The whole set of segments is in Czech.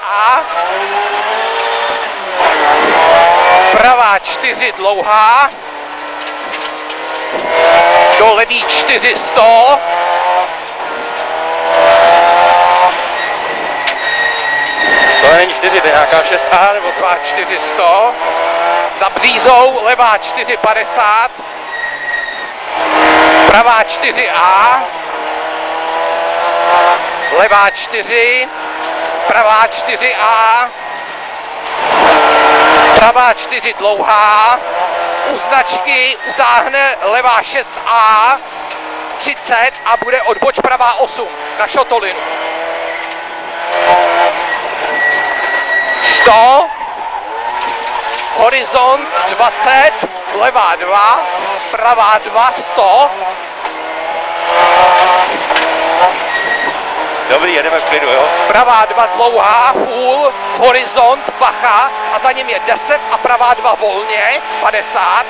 6A, pravá 4 dlouhá, do levý 4 100, To není 4, to je nějaká 6A nebo co? pravá 4 100, za břízou levá 4 50, pravá 4A, levá 4, pravá 4A, pravá 4 dlouhá, u značky utáhne levá 6A, 30 a bude odboč pravá 8 na šotolinu. 100, horizont 20, levá 2, pravá 2, 100. Dobrý, jedeme v klidu, jo? Pravá 2 dlouhá, full, horizont, bacha a za ním je 10 a pravá 2 volně, 50.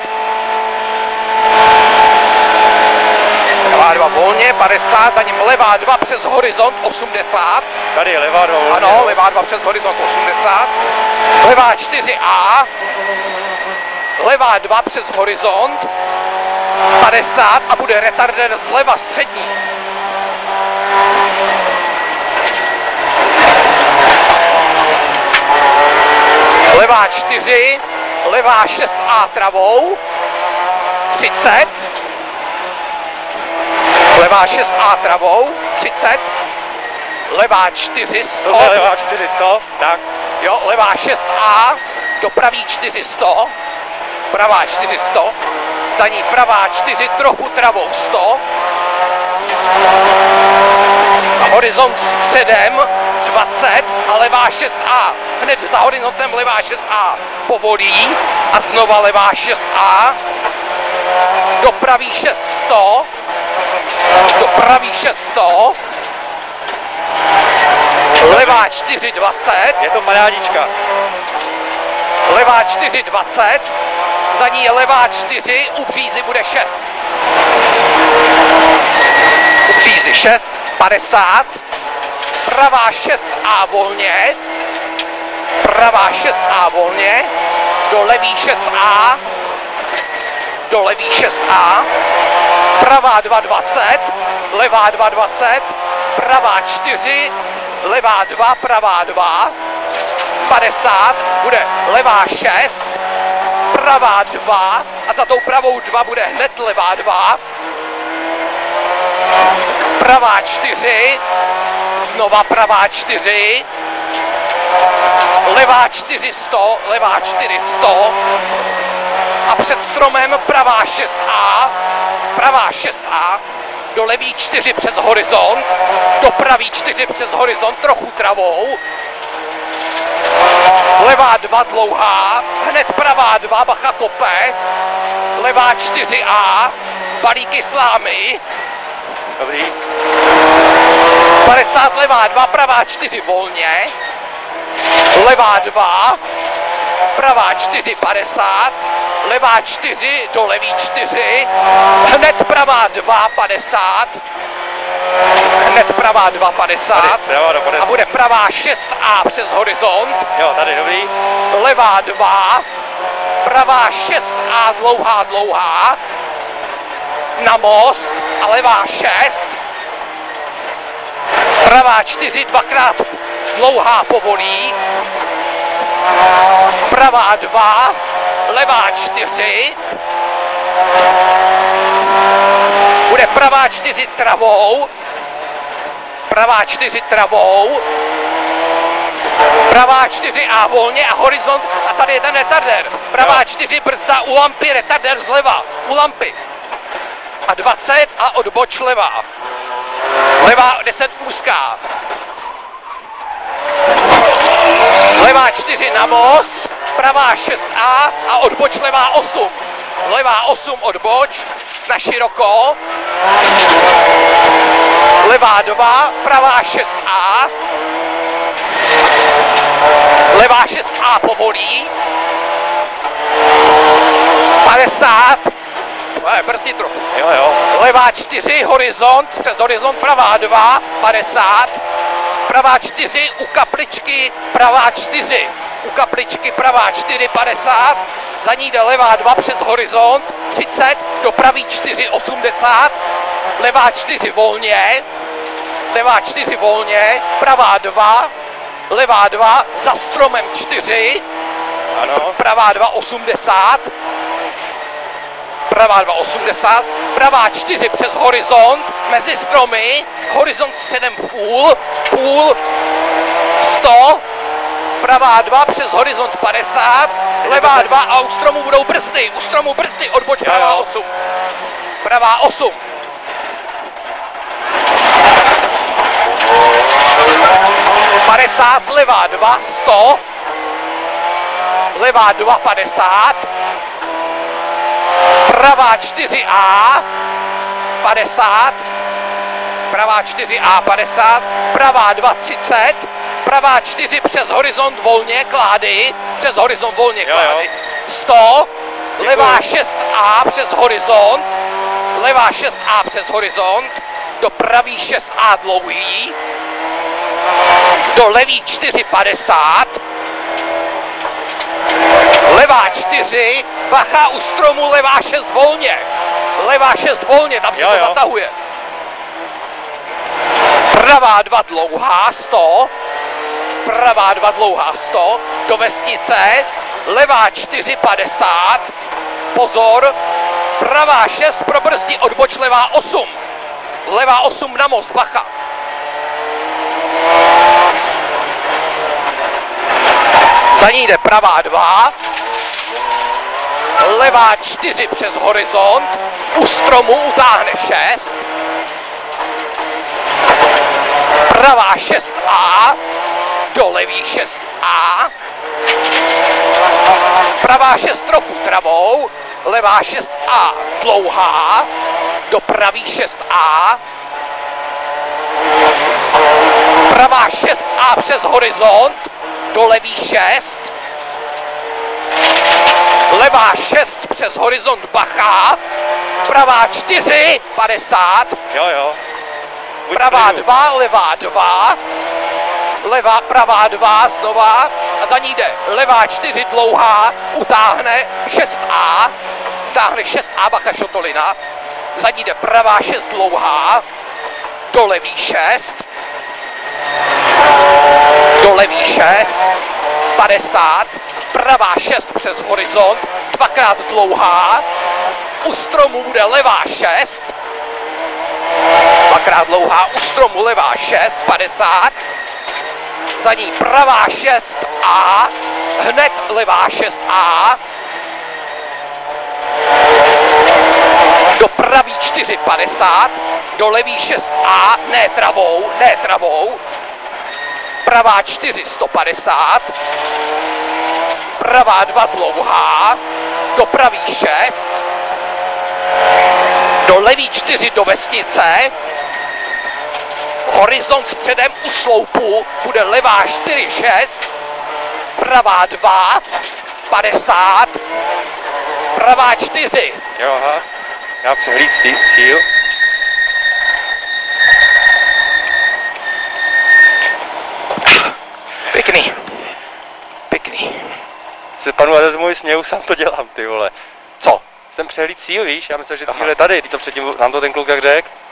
Pravá 2 volně, 50, za ním levá 2 přes horizont, 80. Tady je levá 2 volně. Ano, levá 2 přes horizont, 80. Levá 4A, levá 2 přes horizont, 50 a bude retarder zleva střední. Levá 4, levá 6A travou, 30. Levá 6A travou, 30. Levá 4, 100. Tohle je levá 4, 100, tak. Jo, levá 6A, do pravý 4, 100. Pravá 4, 100. Za ní pravá 4, trochu travou, 100. A horizont středem 20 a levá 6A. Hned za horizontem levá 6A povolí a znova levá 6A. Do pravý 6, 100. Do pravý 6, 100. Levá 4, 20. Je to parádička. Levá 4, 20. Za ní je levá 4, u břízy bude 6. U břízy 6, 50. Pravá 6A volně. Pravá 6A volně. Do levý 6A. Do levý 6A. Pravá 2, 20. Levá 2, 20. Pravá 4. Levá 2, pravá 2. 50. Bude levá 6. Pravá 2 a za tou pravou 2 bude hned levá 2. Pravá 4, znova pravá 4. Levá 4, 100, levá 4, 100. A před stromem pravá 6A, pravá 6A, do levý 4 přes horizont, do pravý 4 přes horizont, trochu travou. Levá 2 dlouhá, hned pravá 2, bacha kope. Levá 4A, balíky slámy. Dobrý. 50 levá 2, pravá 4 volně. Levá 2, pravá 4, 50. Levá 4, do levý 4. Hned pravá 2, 50. Hned pravá 2, 50. Tady, pravá 2, 50. A bude pravá 6A přes horizont. Jo, tady, dobrý. Levá 2, pravá 6A dlouhá, dlouhá, na most a levá 6, pravá 4 dvakrát dlouhá povolí, pravá 2, levá 4, bude pravá 4 travou, pravá 4 travou, pravá 4A volně a horizont a tady je ten retarder. Pravá 4 brzda u lampy, retarder zleva, u lampy. A 20 a odboč levá. Levá 10 úzká. Levá 4 na most, pravá 6A a odboč levá 8. Levá 8 odboč, na široko. Levá 2, pravá 6A. Levá 6A povolí. 50. Brzdí trochu. Jo, jo. Levá 4, horizont, přes horizont, pravá 2, 50. pravá 4 u kapličky, pravá 4 u kapličky, pravá 4, 50, za ní jde levá 2 přes horizont, 30, do pravý 4, 80, levá 4 volně, levá 4 volně, pravá 2, levá 2, za stromem 4, Ano. pravá 2, 80, pravá 2, 80, pravá 4 přes horizont, mezi stromy, horizont středem full, půl, 100, pravá 2 přes horizont 50, levá 2 a u stromu budou brzdy, odboč pravá 8, pravá 8. Levá 2, 100, levá 2, 50, pravá 4A, 50, pravá 4A, 50, pravá 2, 30, pravá 4 přes horizont volně, klády, přes horizont volně, klády, 100, levá 6A přes horizont, levá 6A přes horizont, do pravý 6A dlouhý, do levý 4, 50, levá 4, bacha u stromu, levá 6 volně, levá 6 volně, tam se to zatahuje. Pravá 2 dlouhá, 100, pravá 2 dlouhá, 100, do vesnice, levá 4, 50, pozor, pravá 6 pro brzdi, odboč levá 8, levá 8 na most, bacha. Za ní jde pravá 2, levá 4 přes horizont, u stromu utáhne 6, pravá 6A, do levý 6A, pravá 6 trochu travou, levá 6A dlouhá, do pravý 6A, pravá 6A přes horizont, do levý 6, levá 6 přes horizont bacha, pravá 4, 50, pravá 2, levá 2, levá, pravá 2 znova a za ní jde levá 4 dlouhá, utáhne 6A, bacha šotolina, za ní jde pravá 6 dlouhá, do levý 6, do levý 6, 50, pravá 6 přes horizont, dvakrát dlouhá, u stromu bude levá 6, dvakrát dlouhá, u stromu levá 6, 50, za ní pravá 6A, hned levá 6A, do pravý 4, 50, do levý 6A, ne travou, pravá 4, 150, pravá 2 dlouhá, do pravý 6, do levý 4 do vesnice, horizont středem u sloupu bude levá 4, 6, pravá 2, 50, pravá 4. Jo, aha. Já přehlíd cíl. Pěkný. Se panu Adezmovi směju, sám to dělám, ty vole. Co? Jsem přehlíd cíl, víš? Já myslím, že cíl je tady, když to předtím nám to ten kluk jak řekl.